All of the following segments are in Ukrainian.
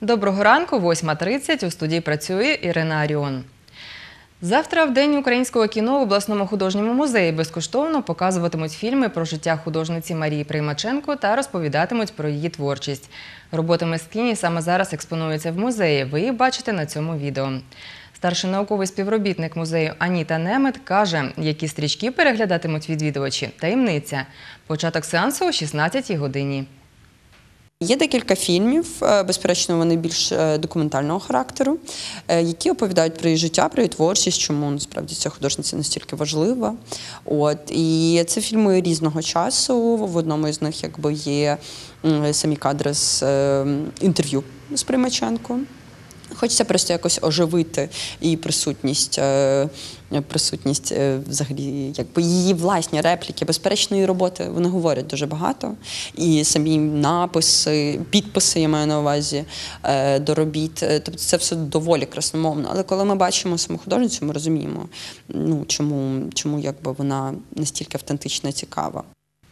Доброго ранку, 8:30. У студії працює Ірина Аріон. Завтра в День українського кіно в обласному художньому музеї безкоштовно показуватимуть фільми про життя художниці Марії Приймаченко та розповідатимуть про її творчість. Роботи мисткині саме зараз експонуються в музеї. Ви їх бачите на цьому відео. Старший науковий співробітник музею Аніта Немет каже, які стрічки переглядатимуть відвідувачі – таємниця. Початок сеансу о 16-й годині. Є декілька фільмів, безперечно, вони більш документального характеру, які оповідають про її життя, про її творчість, чому насправді ця художниця настільки важлива. І це фільми різного часу. В одному із них є самі кадри з інтерв'ю з Приймаченко. Хочеться просто якось оживити її присутність взагалі, її власні репліки. Безперечно, її роботи, вони говорять дуже багато. І самі написи, підписи, я маю на увазі, до робіт. Тобто це все доволі красномовно. Але коли ми бачимо саму художницю, ми розуміємо, чому вона настільки автентична і цікава.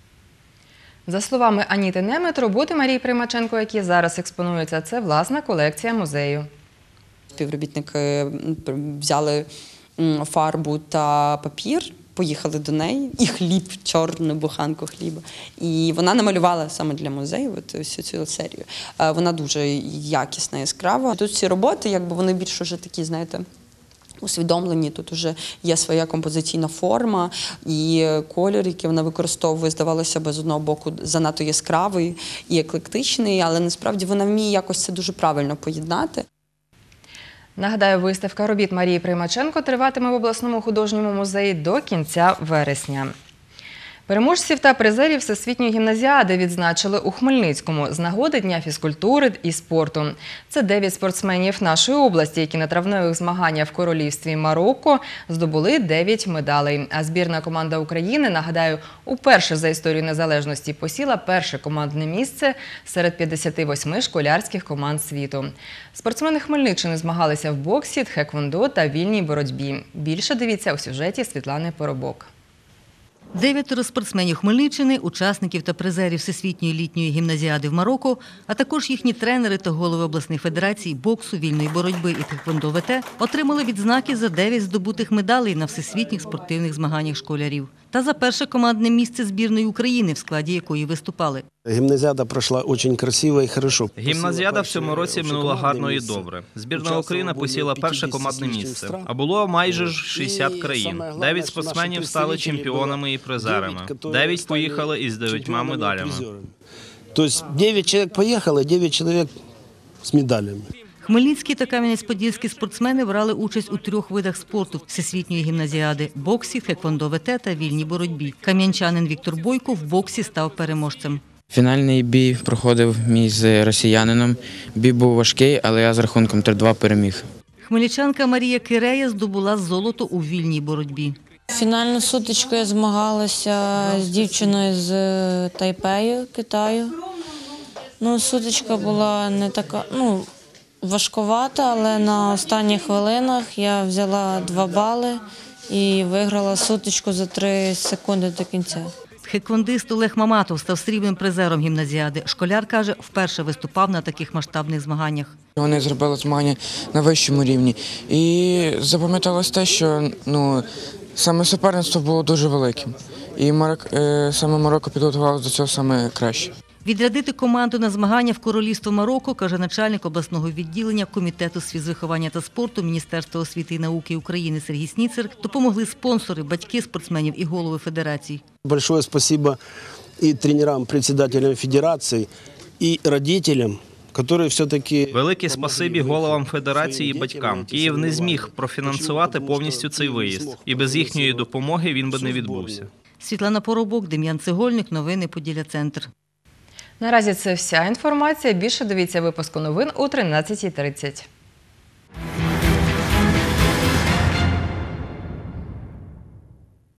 За словами Аніти Немет, роботи Марії Приймаченко, які зараз експонуються, це власна колекція музею. Співробітники взяли фарбу та папір, поїхали до неї, і хліб, чорну буханку хліба. І вона намалювала саме для музею всю цю серію. Вона дуже якісна, яскрава. Тут ці роботи, вони більш уже такі, усвідомлені. Тут вже є своя композиційна форма і колір, який вона використовує, здавалося б, з одного боку занадто яскравий і еклектичний, але насправді вона вміє якось це дуже правильно поєднати. Нагадаю, виставка робіт Марії Приймаченко триватиме в обласному художньому музеї до кінця вересня. Переможців та призерів Всесвітньої гімназіади відзначили у Хмельницькому з нагоди Дня фізкультури і спорту. Це 9 спортсменів нашої області, які на травневих змаганнях в королівстві Марокко здобули 9 медалей. А збірна команда України, нагадаю, уперше за історію незалежності посіла перше командне місце серед 58 школярських команд світу. Спортсмени Хмельниччини змагалися в боксі, тхеквондо та вільній боротьбі. Більше дивіться у сюжеті Світлани Поробок. 9 спортсменів Хмельниччини, учасників та призерів Всесвітньої літньої гімназіади в Марокко, а також їхні тренери та голови обласних федерацій боксу, вільної боротьби і тхеквондо ВТ отримали відзнаки за 9 здобутих медалей на всесвітніх спортивних змаганнях школярів. Та за перше командне місце збірної України, в складі якої виступали. Гімназіада пройшла дуже красиво і добре. Гімназіада в цьому році минула гарно і добре. Збірна України посіла перше командне місце, а було майже 60 країн. 9 спортсменів стали чемпіонами і призерами. 9 поїхали із 9 медалями. Тобто 9 чоловік поїхали, 9 чоловік з медалями. Хмельницькі та Кам'янець-Подільські спортсмени брали участь у 3 видах спорту Всесвітньої гімназіади – боксі, тхеквондо ВТ та вільній боротьбі. Кам'янчанин Віктор Бойко в боксі став переможцем. Фінальний бій проходив з росіянином. Бій був важкий, але я з рахунком 3-2 переміг. Хмельничанка Марія Кирея здобула золото у вільній боротьбі. Фінальну сутичку я змагалася з дівчиною з Тайпею, Китаю. Сутичка була не така, важкувата, але на останніх хвилинах я взяла 2 бали і виграла сутичку за 3 секунди до кінця. Тхеквондист Олег Маматов став срібним призером гімназіади. Школяр, каже, вперше виступав на таких масштабних змаганнях. Вони зробили змагання на вищому рівні. І запам'яталось те, що саме суперництво було дуже великим. І саме Марокко підготувалося до цього саме краще. Відрядити команду на змагання в королівство Марокко, каже начальник обласного відділення Комітету з фізвиховання та спорту Міністерства освіти і науки України Сергій Сніцер, допомогли спонсори, батьки спортсменів і голови федерацій. Большое спасибо і тренерам, председателям федерації, і родителям, які все-таки... Велике спасибі головам федерації і батькам. Київ не зміг профінансувати повністю цей виїзд. І без їхньої допомоги він би не відбувся. Світлана Поробок, Дем'ян Цегольник, новини Поділля-Центр. Наразі це вся інформація. Більше дивіться випуску новин о 13:30.